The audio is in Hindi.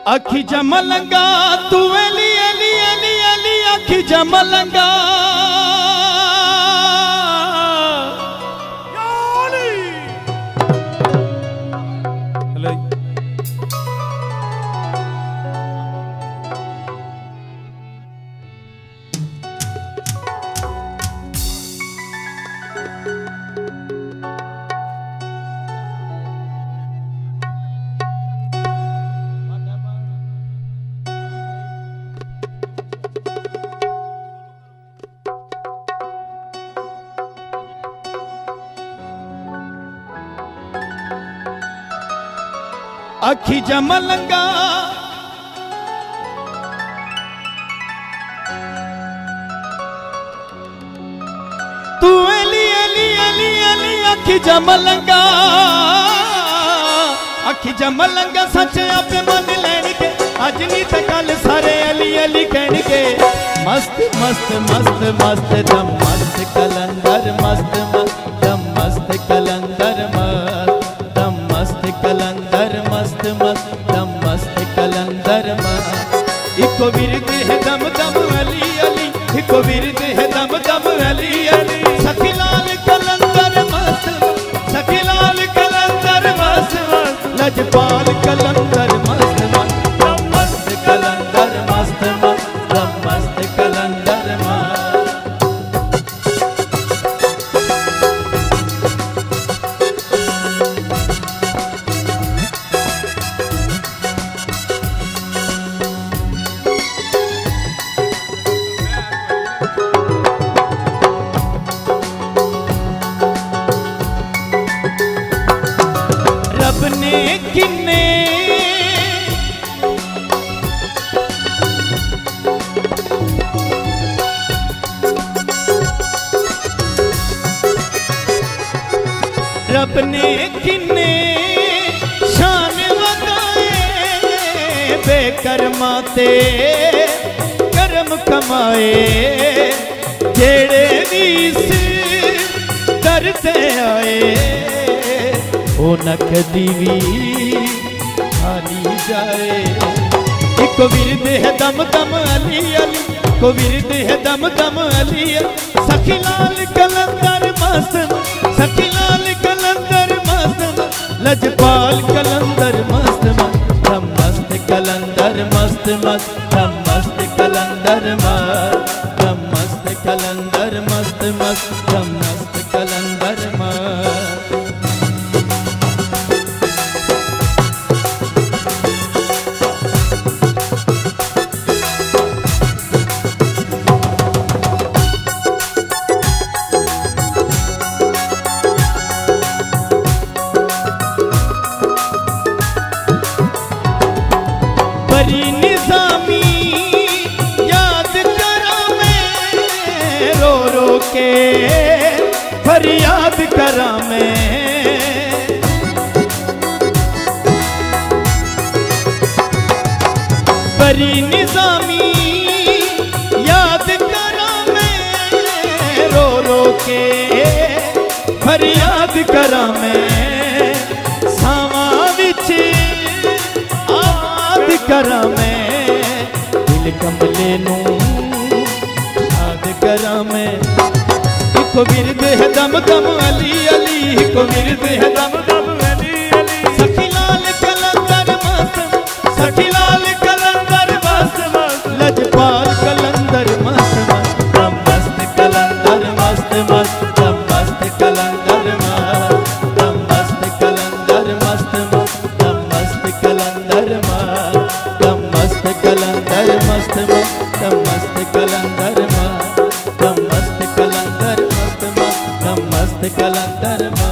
अखी जमलंगा तू एली एली एली एली अखी जमलंगा अखी जमलंगा तू एली एली एली एली अखी जमलंगा अखी जमलंगा सच आपे मन लैन के अज नी ते कल सारे अली अली कहन के मस्त मस्त मस्त मस्त दम मस्त कलंदर मस्त मस्त दम मस्त कलंदर मस्त दम मस्त कलंदर मस्त मस्त दम मस्त कलंदर मस्त इको विरद है दम दम अली अली इको विरद है दम दम अली अली सखी लाल कलंदर मस्त सखी लाल कलंदर मस्त लजपाल कलंदर मस्त मस्त दम मस्त कलंदर मस्त मस्त दम मस्त कलंदर मस्त रब ने किन्ने रब ने किन्ने शान वधाए बेकरमा ते करम कमाए जेड़े भी दर ते आए ओ न कदी भी खाली जाए इको विरद है दम दम अली अली को विरद है दम दम अली सखी लाल कलंदर मस्त सखी लाल कलंदर मस्त लजपाल कलंदर मस्त मस्त दम मस्त कलंदर मस्त मस्त दम मस्त कलंदर मस्त दम मस्त कलंदर मस्त मस्त दम मस्त कलंदर मस्त बरी निजामी याद करा मैं रो रो के फरियाद करा मैं बरी निजामी याद करा मैं रो रो के फरियाद करा मैं सावा विच करा मैं दिल कमले नू याद करा मैं इको विरद है दम दम अली अली इको विरद है दम दम अली अली सखी लाल कलंदर मस्त सखी लाल कलंदर मस्त लजपाल कलंदर मस्त मस्त दम मस्त कलंदर मस्त मस्त दम मस्त कलंदर मस्त दम मस्त कलंदर मस्त मस्त दम मस्त कलंदर मस्त दम मस्त कलंदर मस्त मस्त दम मस्त कलंदर मस्त दम मस्त कलंदर मस्त मस्त दम मस्त कलंदर मस्त